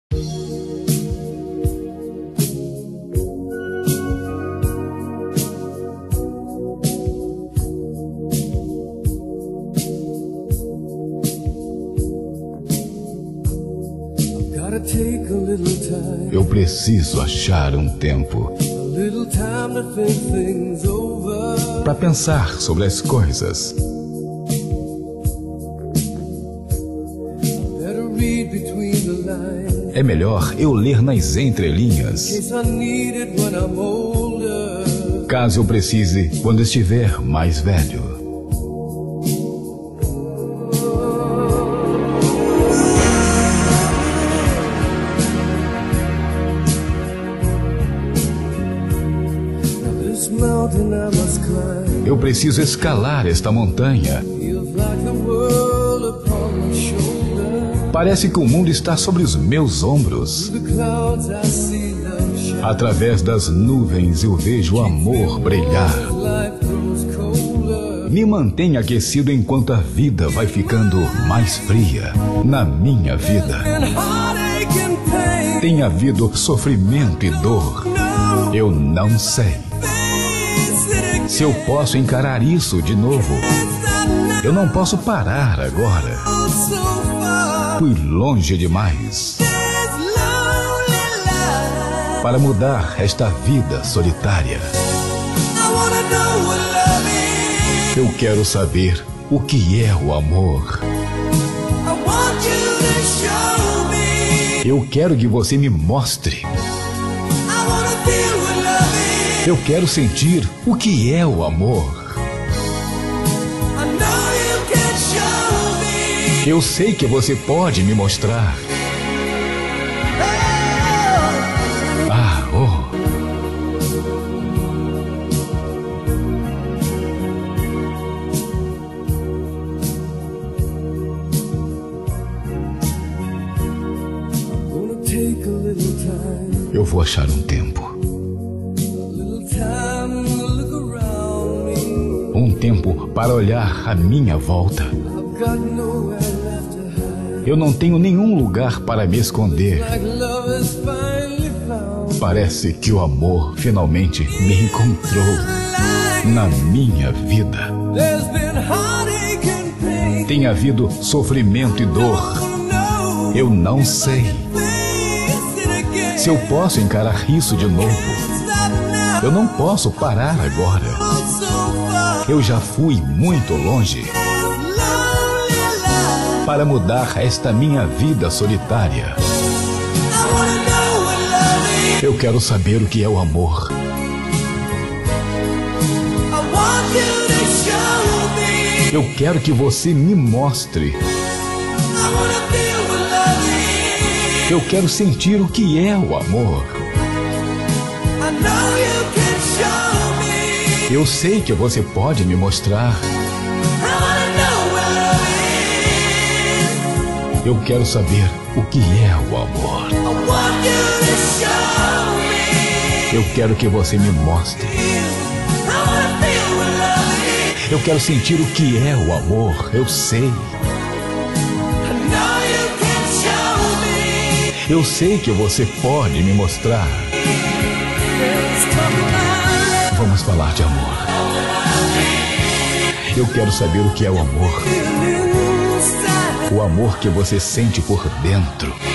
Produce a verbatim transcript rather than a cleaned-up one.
Eu preciso achar um tempo para pensar sobre as coisas. É melhor eu ler nas entrelinhas, caso eu precise quando estiver mais velho. Eu preciso escalar esta montanha. Parece que o mundo está sobre os meus ombros. Através das nuvens eu vejo o amor brilhar. Me mantém aquecido enquanto a vida vai ficando mais fria na minha vida. Tem havido sofrimento e dor. Eu não sei se eu posso encarar isso de novo. Eu não posso parar agora. Fui longe demais para mudar esta vida solitária. Eu quero saber o que é o amor. Eu quero que você me mostre. Eu quero sentir o que é o amor. Eu sei que você pode me mostrar. Ah, oh. Eu vou achar um tempo. Um tempo para olhar à minha volta. Eu não tenho nenhum lugar para me esconder. Parece que o amor finalmente me encontrou na minha vida. Tem havido sofrimento e dor. Eu não sei se eu posso encarar isso de novo. Eu não posso parar agora. Eu já fui muito longe para mudar esta minha vida solitária. Eu quero saber o que é o amor. Eu quero que você me mostre. Eu quero sentir o que é o amor. Eu sei que você pode me mostrar. Eu quero saber o que é o amor. Eu quero que você me mostre. Eu quero sentir o que é o amor. Eu sei. Eu sei que você pode me mostrar. Vamos falar de amor. Eu quero saber o que é o amor. O amor que você sente por dentro.